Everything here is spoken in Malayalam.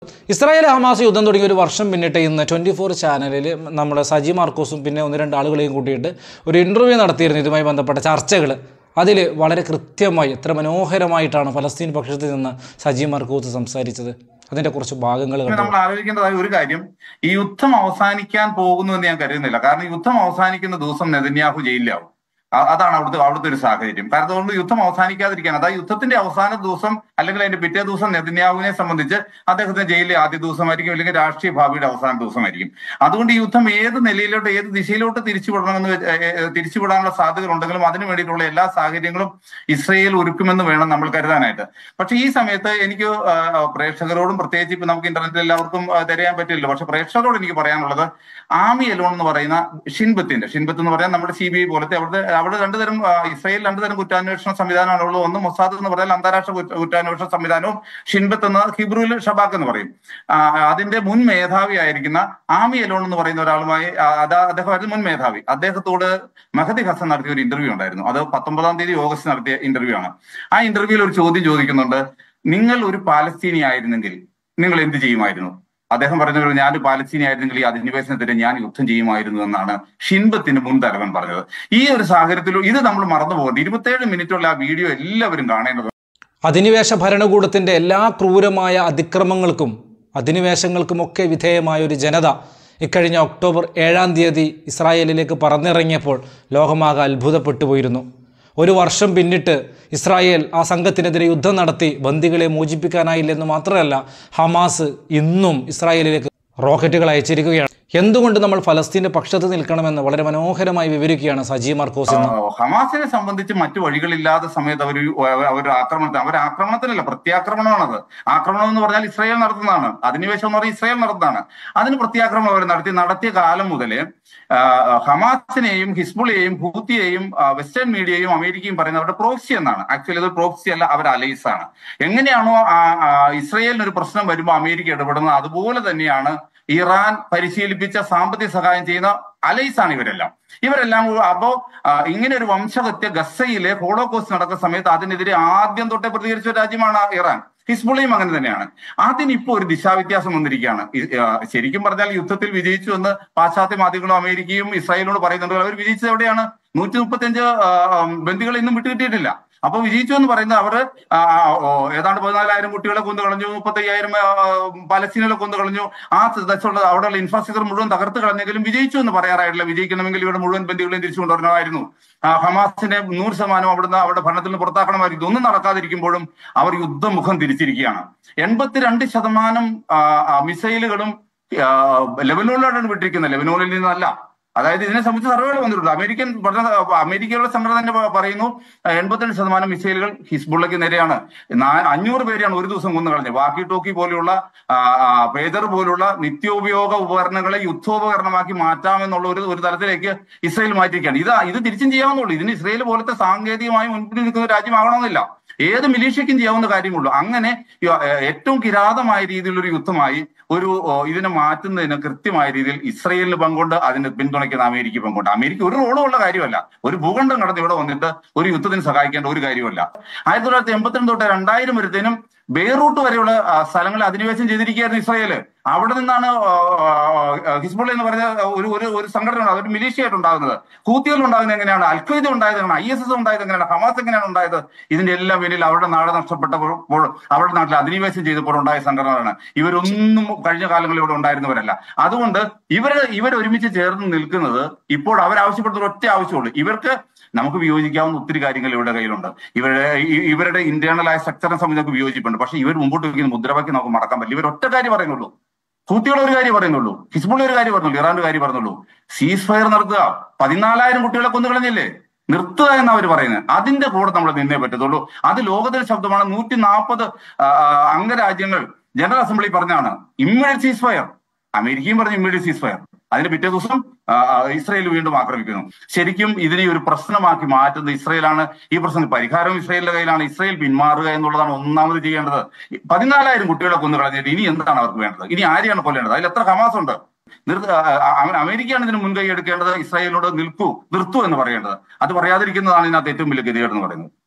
ഇസ്രായേൽ ഹമാസ് യുദ്ധം തുടങ്ങി ഒരു വർഷം പിന്നിട്ട് ഇന്ന് 24 ചാനലിൽ നമ്മുടെ സജി മാർക്കോസും പിന്നെ ഒന്ന് രണ്ട് ആളുകളെയും കൂട്ടിയിട്ട് ഒരു ഇൻ്റർവ്യൂ നടത്തിയിരുന്നു ഇതുമായി ബന്ധപ്പെട്ട ചർച്ചകൾ. അതിൽ വളരെ കൃത്യമായി എത്ര മനോഹരമായിട്ടാണ് ഫലസ്തീൻ പക്ഷത്തിൽ നിന്ന് സജി മാർക്കോസ് സംസാരിച്ചത്. അതിൻ്റെ കുറച്ച് ഭാഗങ്ങൾ നമ്മൾ ആലോചിക്കേണ്ടതായ ഒരു കാര്യം, ഈ യുദ്ധം അവസാനിക്കാൻ പോകുന്നു എന്ന് ഞാൻ കരുതുന്നില്ല. കാരണം യുദ്ധം അവസാനിക്കുന്ന ദിവസം നെതന്യാഹു ജയിലിലാവും. അതാണ് അവിടുത്തെ ഒരു സാഹചര്യം. കാരണം അതുകൊണ്ട് യുദ്ധം അവസാനിക്കാതിരിക്കാൻ, അതായത് യുദ്ധത്തിന്റെ അവസാന ദിവസം അല്ലെങ്കിൽ അതിന്റെ പിറ്റേ ദിവസം നെതന്യാഹുവിനെ സംബന്ധിച്ച് അദ്ദേഹത്തിന്റെ ജയിലിലെ ആദ്യ ദിവസമായിരിക്കും, അല്ലെങ്കിൽ രാഷ്ട്രീയ ഭാവിയുടെ അവസാന ദിവസമായിരിക്കും. അതുകൊണ്ട് ഈ യുദ്ധം ഏത് നിലയിലോട്ട് ഏത് ദിശയിലോട്ട് തിരിച്ചുവിടാനുള്ള സാധ്യതകൾ ഉണ്ടെങ്കിലും അതിനു വേണ്ടിയിട്ടുള്ള എല്ലാ സാഹചര്യങ്ങളും ഇസ്രയേൽ ഒരുക്കുമെന്ന് വേണം നമ്മൾ കരുതാനായിട്ട്. പക്ഷെ ഈ സമയത്ത് എനിക്ക് പ്രേക്ഷകരോടും, പ്രത്യേകിച്ച് ഇപ്പൊ നമുക്ക് ഇന്റർനെറ്റിൽ എല്ലാവർക്കും തിരയാൻ പറ്റില്ല, പക്ഷെ പ്രേക്ഷകരോട് എനിക്ക് പറയാനുള്ളത്, ആമി എലോൺ എന്ന് പറയുന്ന ഷിൻബത്ത് എന്ന് പറയാൻ നമ്മുടെ CBI പോലത്തെ അവിടെ രണ്ടുതരം ഇസ്രായേൽ രണ്ടുതരം കുറ്റാന്വേഷണ സംവിധാനമാണുള്ളത്. ഒന്ന് മൊസാദ് എന്ന് പറഞ്ഞാൽ അന്താരാഷ്ട്ര കുറ്റാന്വേഷണ സംവിധാനവും, ഷിൻബത്ത് എന്ന ഹിബ്രുവിൽ ഷബാക്ക് എന്ന് പറയും. അതിന്റെ മുൻ മേധാവിയായിരിക്കുന്ന ആമി എലോൺ എന്ന് പറയുന്ന ഒരാളുമായി അദ്ദേഹം മുൻ മേധാവി, അദ്ദേഹത്തോട് മെഹദി ഹസൻ നടത്തിയ ഒരു ഇന്റർവ്യൂ ഉണ്ടായിരുന്നു. അത് 19-ാം തീയതി ഓഗസ്റ്റ് നടത്തിയ ഇന്റർവ്യൂ ആണ്. ആ ഇന്റർവ്യൂവിൽ ഒരു ചോദ്യം ചോദിക്കുന്നുണ്ട്, നിങ്ങൾ ഒരു പാലസ്തീനി ആയിരുന്നെങ്കിൽ നിങ്ങൾ എന്ത് ചെയ്യുമായിരുന്നു? അദ്ദേഹം പറഞ്ഞത്, ഞാൻ പാലസ്തീനി ആയിരുന്നെങ്കിൽ ഈ അധിനിവേശനത്തിന് ഞാൻ യുദ്ധം ചെയ്യുമായിരുന്നു എന്നാണ് ഷിൻബത്തിന് മുൻ തലവൻ പറഞ്ഞത്. ഈ ഒരു സാഹചര്യത്തിൽ ഇത് നമ്മൾ മറന്നു പോകുന്നത്. 27 മിനിറ്റുള്ള ആ വീഡിയോ എല്ലാവരും കാണേണ്ടത്. അധിനിവേശ ഭരണകൂടത്തിന്റെ എല്ലാ ക്രൂരമായ അതിക്രമങ്ങൾക്കും അധിനിവേശങ്ങൾക്കുമൊക്കെ വിധേയമായ ഒരു ജനത ഇക്കഴിഞ്ഞ ഒക്ടോബർ 7-ാം തീയതി ഇസ്രായേലിലേക്ക് പറന്നിറങ്ങിയപ്പോൾ ലോകമാകെ അത്ഭുതപ്പെട്ടു പോയിരുന്നു. ഒരു വർഷം പിന്നിട്ട് ഇസ്രായേൽ ആ സംഘത്തിനെതിരെ യുദ്ധം നടത്തി ബന്ദികളെ മോചിപ്പിക്കാനായില്ലെന്ന് മാത്രമല്ല, ഹമാസ് ഇന്നും ഇസ്രായേലിലേക്ക് റോക്കറ്റുകൾ അയച്ചിരിക്കുകയാണ്. എന്തുകൊണ്ട് നമ്മൾ ഫലസ്തീന്റെ പക്ഷത്ത് നിൽക്കണമെന്ന് വളരെ മനോഹരമായി വിവരിക്കുകയാണ് സജി മാർക്കോസ്. ഹമാസിനെ സംബന്ധിച്ച് മറ്റു വഴികളില്ലാത്ത സമയത്ത് അവർ ആക്രമണത്തിനല്ല, പ്രത്യാക്രമണമാണത്. ആക്രമണം എന്ന് പറഞ്ഞാൽ ഇസ്രായേൽ നടത്തുന്നതാണ്, അധിനിവേശം എന്ന് പറഞ്ഞാൽ ഇസ്രായേൽ നടത്തുന്നതാണ്. അതിന് പ്രത്യാക്രമണം അവർ നടത്തിയ കാലം മുതലേ ഹമാസിനെയും ഹിസ്ബുളയെയും ഹൂത്തിയെയും വെസ്റ്റേൺ മീഡിയയും അമേരിക്കയും പറയുന്നത് അവരുടെ പ്രോക്സി എന്നാണ്. ആക്ച്വലി അത് പ്രോക്സി അല്ല, അവർ അലൈസ് ആണ്. എങ്ങനെയാണോ ഇസ്രായേലിന് ഒരു പ്രശ്നം വരുമ്പോൾ അമേരിക്ക ഇടപെടുന്നത്, അതുപോലെ തന്നെയാണ് ഇറാൻ പരിശീലിപ്പിച്ച സാമ്പത്തിക സഹായം ചെയ്യുന്ന അലൈസാണ് ഇവരെല്ലാം. അപ്പോ ഇങ്ങനെ ഒരു വംശഹത്യ ഗസയിലെ ഹോളോകോസ്റ്റ് നടക്കുന്ന സമയത്ത് അതിനെതിരെ ആദ്യം തൊട്ടേ പ്രതികരിച്ച രാജ്യമാണ് ഇറാൻ. ഹിസ്ബുള്ളയും അങ്ങനെ തന്നെയാണ്. അതിനിപ്പോ ഒരു ദിശാവ്യത്യാസം വന്നിരിക്കുകയാണ്. ശരിക്കും പറഞ്ഞാൽ യുദ്ധത്തിൽ വിജയിച്ചു എന്ന് പാശ്ചാത്യ മാധ്യമങ്ങളും അമേരിക്കയും ഇസ്രായേലിനോട് പറയുന്നുണ്ട്. അവർ വിജയിച്ചത് എവിടെയാണ്? 135 ബന്ദികളെ ഇന്നും വിട്ടുകിട്ടിയിട്ടില്ല. അപ്പൊ വിജയിച്ചു എന്ന് പറയുന്നത് അവർ ഏതാണ്ട് 14,000 കുട്ടികളെ കൊന്നു കളഞ്ഞു, 35,000 പലസ്തീനുകളെ കൊന്നു കളഞ്ഞു. ആ ദശമുള്ള അവിടെയുള്ള ഇൻഫ്രാസ്ട്രക്ചർ മുഴുവൻ തകർത്ത് കളഞ്ഞെങ്കിലും വിജയിച്ചു എന്ന് പറയാറായിട്ടില്ല. വിജയിക്കണമെങ്കിൽ ഇവിടെ മുഴുവൻ ബന്ദികളെയും തിരിച്ചു കൊണ്ടുവരണമായിരുന്നു. ഹമാസിനെ 100% അവരുടെ ഭരണത്തിൽ നിന്ന് പുറത്താക്കണമായിരുന്നു. ഇതൊന്നും നടക്കാതിരിക്കുമ്പോഴും അവർ യുദ്ധമുഖം തിരിച്ചിരിക്കുകയാണ്. 82% മിസൈലുകളും ലെബനോണിലാണ് വിട്ടിരിക്കുന്നത്, ലെബനോണിൽ നിന്നല്ല. അതായത് ഇതിനെ സംബന്ധിച്ച് സർവേകൾ വന്നിട്ടുണ്ട്. അമേരിക്കയുടെ സംഘടന തന്നെ പറയുന്നു 82% മിസൈലുകൾ ഹിസ്ബുള്ളയ്ക്ക് നേരെയാണ്. 500 പേരെയാണ് ഒരു ദിവസം കൊന്നു കളഞ്ഞത്. വാക്കി ടോക്കി പോലെയുള്ള പേജർ പോലുള്ള നിത്യോപയോഗ ഉപകരണങ്ങളെ യുദ്ധോപകരണമാക്കി മാറ്റാമെന്നുള്ള ഒരു തലത്തിലേക്ക് ഇസ്രായേൽ മാറ്റിയിരിക്കുകയാണ്. ഇത് തിരിച്ചും ചെയ്യാവുന്നുള്ളൂ. ഇതിന് ഇസ്രായേൽ പോലത്തെ സാങ്കേതികമായി മുൻപിൽ നിൽക്കുന്ന രാജ്യമാകണമെന്നില്ല. ഏത് മിലീഷ്യക്കും ചെയ്യാവുന്ന കാര്യമുള്ളൂ. അങ്ങനെ ഏറ്റവും കിരാതമായ രീതിയിലൊരു യുദ്ധമായി ഇതിനെ മാറ്റുന്നതിന് കൃത്യമായ രീതിയിൽ ഇസ്രായേലിന് പങ്കുണ്ട്, അതിന് പിന്തുണയ്ക്കുന്ന അമേരിക്ക പങ്കുണ്ട്. അമേരിക്ക ഒരു റോളും ഉള്ള കാര്യമല്ല. ഒരു ഭൂഖണ്ഡം കടന്ന് ഇവിടെ വന്നിട്ട് ഒരു യുദ്ധത്തിന് സഹായിക്കേണ്ട ഒരു കാര്യമല്ല. 1982 തൊട്ട് 2000 വരുത്തേനും ബെയ്റൂട്ട് വരെയുള്ള സ്ഥലങ്ങൾ അധിനിവേശം ചെയ്തിരിക്കുകയായിരുന്നു ഇസ്രായേല്. അവിടെ നിന്നാണ് ഹിസ്ബുള്ള എന്ന് പറഞ്ഞ ഒരു സംഘടന, അതൊരു മിലീഷ്യയായിട്ട് ഉണ്ടാകുന്നത്. ഹൂത്തികൾ ഉണ്ടാകുന്നത് എങ്ങനെയാണ്? അൽഖ്വയ്ദ ഉണ്ടായത് എങ്ങനെയാണ്? ISS ഉണ്ടായത് എങ്ങനെയാണ്? ഹമാസ് എങ്ങനെയാണ് ഉണ്ടായത്? ഇതിന്റെ എല്ലാം പിന്നിൽ അവരുടെ നാട് നഷ്ടപ്പെട്ടപ്പോൾ അവരുടെ നാട്ടിൽ അധിനിവേശം ചെയ്തപ്പോൾ ഉണ്ടായ സംഘടനകളാണ്. ഇവരൊന്നും കഴിഞ്ഞ കാലങ്ങളിൽ ഇവിടെ ഉണ്ടായിരുന്നവരല്ല. അതുകൊണ്ട് ഇവർ ഒരുമിച്ച് ചേർന്ന് നിൽക്കുന്നത് ഇപ്പോൾ അവരാവശ്യപ്പെടുന്ന ഒറ്റ ആവശ്യമുള്ളൂ. നമുക്ക് വിയോജിക്കാവുന്ന ഒത്തിരി കാര്യങ്ങൾ ഇവരുടെ കയ്യിലുണ്ട്. ഇവരുടെ ഇന്റേണലായ സ്ട്രക്ചറിനെ സംബന്ധിച്ച് നമുക്ക് വിയോജിപ്പുണ്ട്. പക്ഷെ ഇവർ മുമ്പോട്ട് വയ്ക്കുന്ന മുദ്രാവാക്യം നമുക്ക് മറക്കാൻ പറ്റില്ല. ഇവർ ഒറ്റ കാര്യം പറയുന്നുള്ളൂ, ഹൂത്തികൾ ഒരു കാര്യം പറയുന്നുള്ളൂ, ഹിസ്ബുള്ള ഒരു കാര്യം പറഞ്ഞുള്ളൂ, ഇറാന്റെ കാര്യം പറഞ്ഞുള്ളൂ. സീസ് ഫയർ നടത്തുക. 14,000 കുട്ടികളെ കൊന്നു കളഞ്ഞില്ലേ? നിർത്തുക എന്ന് അവർ പറയുന്നത്. അതിന്റെ കൂടെ നമ്മൾ നിന്നേ പറ്റത്തുള്ളൂ. അത് ലോകത്തിന്റെ ശബ്ദമാണ്. 140 അംഗരാജ്യങ്ങൾ ജനറൽ അസംബ്ലി പറഞ്ഞാണ് ഇമ്മീഡിയറ്റ് സീസ് ഫയർ. അമേരിക്കയും പറഞ്ഞു ഇമ്മീഡിയറ്റ് സീസ് ഫയർ. അതിന് പിറ്റേ ദിവസം ഇസ്രായേൽ വീണ്ടും ആക്രമിക്കുന്നു. ശരിക്കും ഇതിനെ ഒരു പ്രശ്നമാക്കി മാറ്റുന്നത് ഇസ്രായേലാണ്. ഈ പ്രശ്നത്തിന് പരിഹാരം ഇസ്രായേലിന്റെ കയ്യിലാണ്. ഇസ്രായേൽ പിന്മാറുക എന്നുള്ളതാണ് ഒന്നാമത് ചെയ്യേണ്ടത്. 14,000 കുട്ടികളെ കൊന്നു കളഞ്ഞിട്ട് ഇനി എന്താണ് അവർക്ക് വേണ്ടത്? ഇനി ആരെയാണ് കൊല്ലേണ്ടത്? അതിൽ എത്ര ഹമാസ് ഉണ്ട്? അമേരിക്കയാണ് ഇതിന് മുൻകൈ എടുക്കേണ്ടത്. ഇസ്രായേലിനോട് നിർത്തൂ എന്ന് പറയേണ്ടത്. അത് പറയാതിരിക്കുന്നതാണ് ഇതിനകത്ത് ഏറ്റവും വലിയ ഗതികേട് എന്ന് പറയുന്നത്.